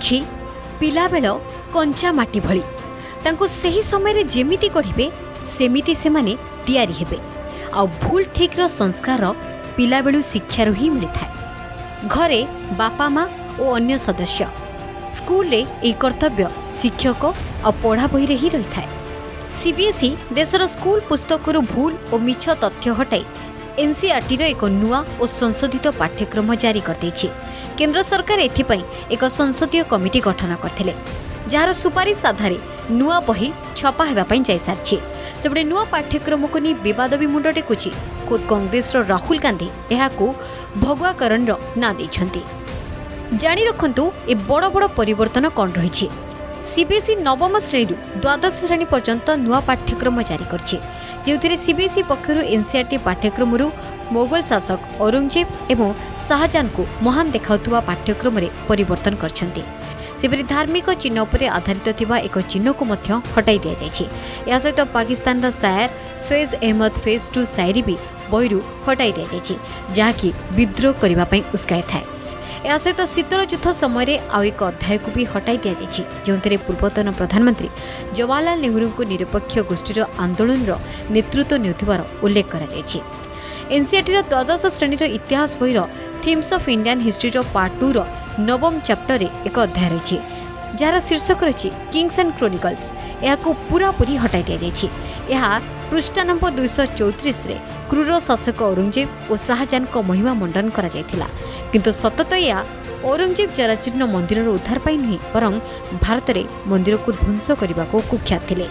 अछि पिलाबेल कंचा माटी भली तांको सही समय जेमिति गढ़िबे सेमिति से माने तैयारी हेबे आ भूल ठीक रो संस्कार पिलाबेलू शिक्षारू ही मिलता घरे बापा माँ और अन्य सदस्य स्कूल रे ए कर्तव्य शिक्षक और पढ़ा बही रे ही रही था। सीबीएसई देशर स्कूल पुस्तकरू भूल और मिछ तथ्य हटाई एनसीईआरटी एक नुआ और संशोधित पाठ्यक्रम जारी करते केंद्र सरकार एथिपाई एक संसदीय कमिटी गठन करथिले जार सुपारिश आधारे नुआ बही छपा हेबापई जाय सारछि सेबडे नुआ पाठ्यक्रम को नहीं विवाद भी मुंड टेकुछि खुद कांग्रेस राहुल गांधी एहाकू भगवाकरण ना देछंती। जानी रखंतु ए बड़ बड़ परिवर्तन कौन रही। सीबीएसई नवम श्रेणी द्वादश श्रेणी पर्यंत नुआ पाठ्यक्रम जारी करछि जेउथिरे सीबीएसई पक्षरु एनसीईआरटी पाठ्यक्रम मोगल शासक औरंगजेब एवं शाहजहां को महान देखाउतुवा पाठ्यक्रम रे परिवर्तन करछंती। सेपरि धार्मिक चिन्ह उपरे आधारित थिबा एक चिन्ह को मध्य हटाई दिया जायछि। या सहित पाकिस्तान रा शायर फैज अहमद फेज टू शायरी भी बहिरु हटाई दिया जायछि जहाँकि विद्रोह करबा पई उस्काय थाए। या सहित शीतल युद्ध समय आउ एक अध्याय को भी हटाई दि जायछि जोंथरे पूर्वतन प्रधानमंत्री जवाहरलाल नेहरू को निरपेक्ष गोष्ठीर आंदोलन नेतृत्व नेउथिबार उल्लेख करा जायछि। एनसीईआरटी द्वादश श्रेणी इतिहास बहिर themes of Indian history part 2 नवम चैप्टर एक अध्याय रही जार शीर्षक रही किंग्स एंड क्रोनिकल्स यह पूरापूरी हटाई दि जायछि। यह पृष्ठा नंबर 234 रे क्रूर शासक औरंगजेब और शाहजहां को महिमा मंडन करा जायथिला किंतु सतत या औरंगजेब जराजीर्ण मंदिर उद्धार पाई नुहे बरं भारत में मंदिर को ध्वंस करने को कुख्यात थे।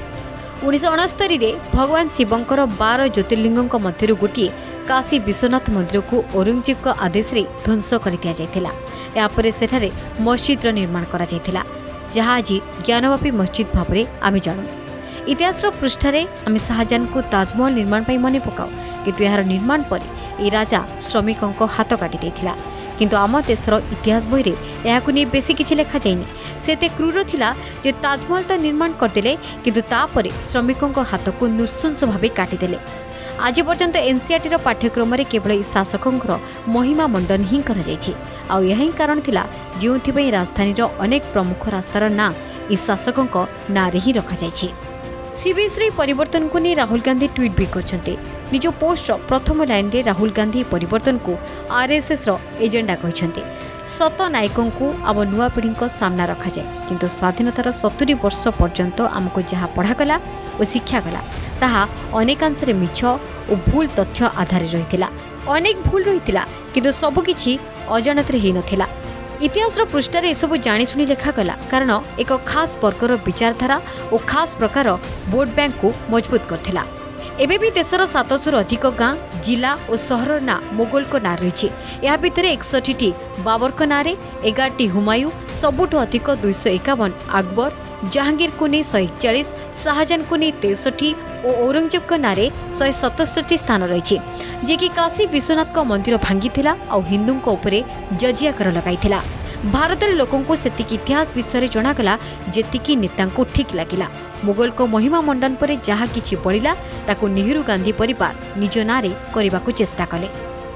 1969 भगवान शिवंकर 12 ज्योतिर्लिंग मध्य गोटे काशी विश्वनाथ मंदिर को औरंगजेब आदेश रे ध्वंस कर दिया जायथिला। यापर सेठारे मस्जिद निर्माण करा जायथिला जहाँ आज ज्ञानवापी मस्जिद भाव में आम जानू। इतिहास पृष्ठारे आम शाहजहां को ताजमहल निर्माण पर मन पकाऊ किंतु यार निर्माण पर ए राजा श्रमिकों हाथ काटी देथिला किंतु आम देशर इतिहास बही में बेसी किसी लिखा जाइनि। से क्रूर थिला जे ताजमहल तो निर्माण करदेले किंतु तापरे श्रमिकों हाथ को नृशंस भाव काटिदेले। आज पर्यंत एनसीईआरटी पाठ्यक्रम केवल शासकों महिमा मंडन ही यही कारण थिला जोंथिबई राजधानी अनेक प्रमुख रास्तार ना इस शासकों ना रे ही रखा जायछि। सीबीएसई परिवर्तन को नहीं राहुल गांधी ट्वीट भी करछन्ते। निज पोस्ट प्रथम लाइन रे राहुल गांधी परिवर्तन को आरएसएस एजेंडा कहते सत नायकों को आम नुआ पीढ़ी को सामना रखा जाए किंतु स्वाधीनतार 70 वर्ष पर्यंत आमको जहाँ पढ़ागला और शिक्षागला ताहा अनेकांश मिछ और भूल तथ्य आधार रही अनेक भूल रही किंतु सबकिछि अजाणत ही नथिला। इतिहास पृष्ठार एसबू जाशुणी लिखागला कारण एक खास वर्गर विचारधारा और खास प्रकार वोट बैंक को मजबूत करथिला। एबे भी देशर 700 अधिक गाँ जिला और सहर ना मोगल को ना रही यह भितर 61 बाबर को ना 11 हुमायूं सबुठ अधिक 251 अकबर जहांगीर को नहीं 141 शाहजहां को नहीं 63 और औरंगजेब को ना 167 स्थान रही जे कि काशी विश्वनाथ को मंदिर भांगी और हिंदू जजिया कर लगाई। भारत लोकों को सेतिक इतिहास विषय जनागला जेतिकी नेता को ठीक लगिला। मुगल को महिमा मंडन पर जहाँ किछि बढ़िला ताकू नेहरू गांधी परिवार निज नारे करने को चेष्टा कले।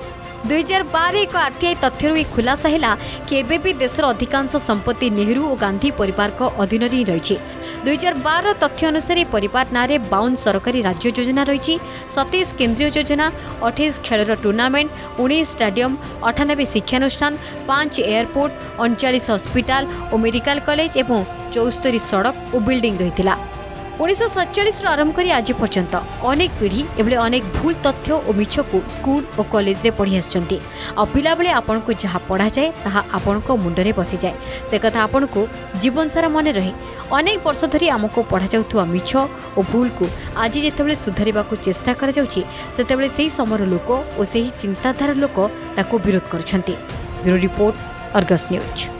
2012 एक आरटीआई तथ्य यह खुलासा है कि एबे भी देशर अधिकांश संपत्ति नेहरू और गांधी परिवार को अधीन ही रही। 2012 तथ्य अनुसार परिवार नारे 52 सरकारी राज्य योजना रही 27 केंद्रीय योजना 28 खेलर टूर्नामेंट 19 स्टाडियम 98 शिक्षानुष्ठान 5 एयरपोर्ट 39 हस्पिटाल और मेडिकल कॉलेज और 74 सड़क और बिल्डिंग रही। 1947 आरंभ कर आज पर्यंत अनेक पीढ़ी एभले अनेक भूल तथ्य और मिछ को स्कूल और कॉलेज रे पढ़ी आछंती आ पिला बेले आपन को जहाँ पढ़ा जाए ताहा आपन को मुंडरे बसी जाए से कथा आपन को जीवन सारा मन रहे। अनेक वर्ष धरी आमको पढ़ा जाउथुवा मिछ और भूल को आज जेतेबेले सुधारिबा को चेष्टा करा जाउछि सेतेबेले सेही समर लोक और सेही चिंताधारा लोक ताको विरोध करछंती। Bureau report Argus news.